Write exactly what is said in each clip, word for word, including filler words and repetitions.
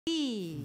Y...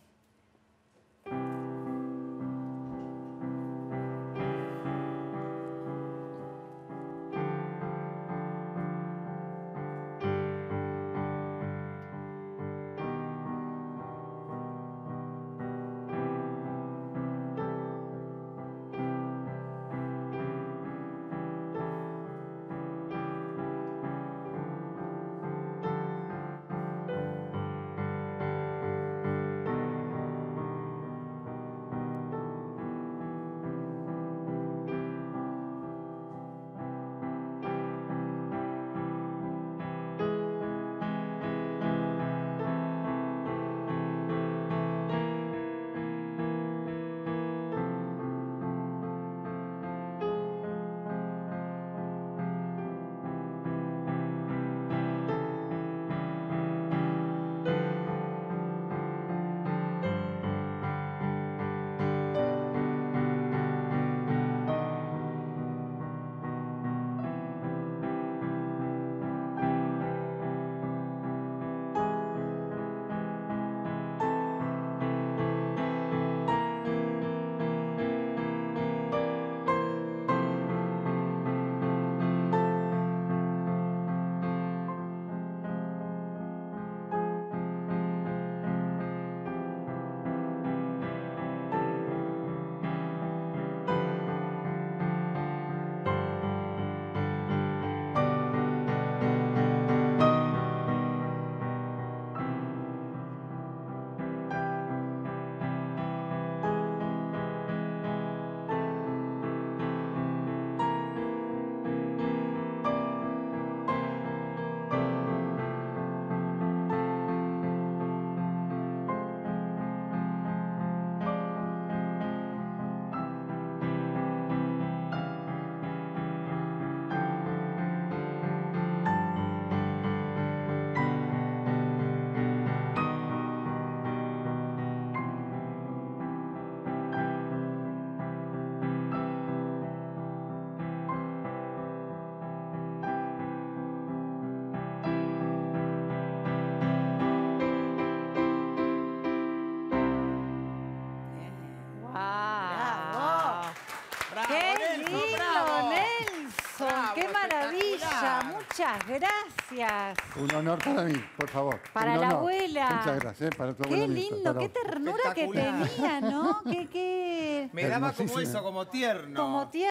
¡Qué maravilla! Muchas gracias. Un honor para mí, por favor. Para la abuela. Muchas gracias. ¿eh? Para tu qué abuela lindo, qué ternura que tenía, ¿no? Qué, qué... Me daba como eso, como tierno. Como tierno.